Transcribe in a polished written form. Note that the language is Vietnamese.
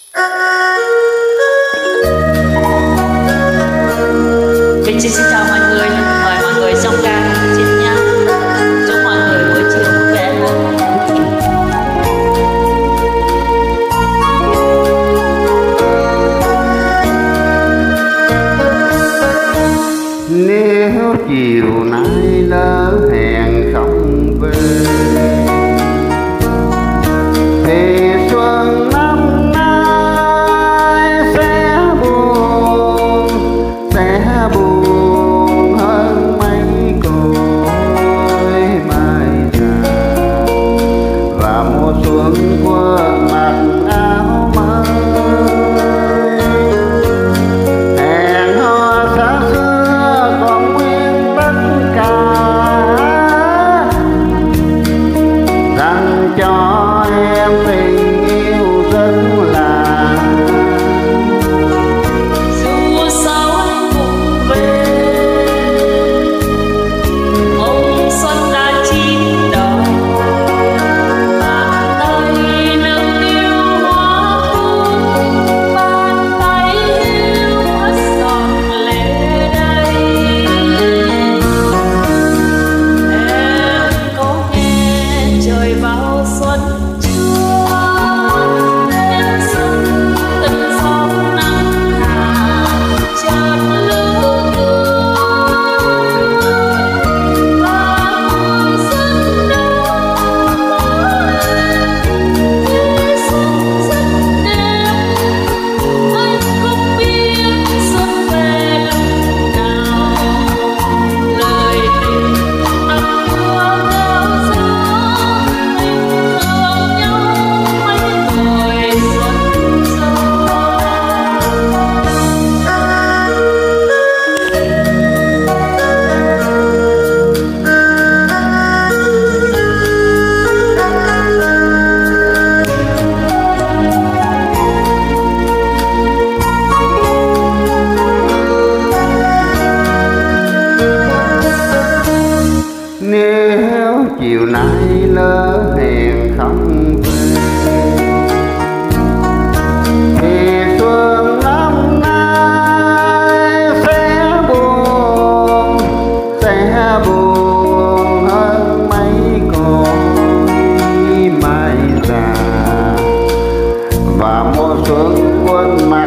Mình xin chào mọi người, mời mọi người trong ca trên nhá. Chúc mọi người buổi chiều vui vẻ. Nếu chiều nay lỡ hẹn không về thì xuân năm nay sẽ buồn hơn mấy cội mai già, và mùa xuân quên mặc áo mới. Hẹn hò xa xưa còn nguyên tất cả, dành cho em tình yêu rất là. Dù sao anh cũng về, ông xuân đã chín đầu, bàn tay nâng niu hoa hương, bàn tay yêu ướt giọt lệ đây. Em có nghe trời vào xuân chưa? Đến xuân từng giọt nắng hạ chợt lướt và mùa xuân đó khi xuân rất đẹp. Anh không biết xuân về lúc nào, lời tình năm xưa ngỡ giữa mình thương nhau mấy tuổi xuân sau. Nếu chiều nay lỡ hẹn không về thì xuân năm nay sẽ buồn hơn mấy cội mai già, và mùa xuân quên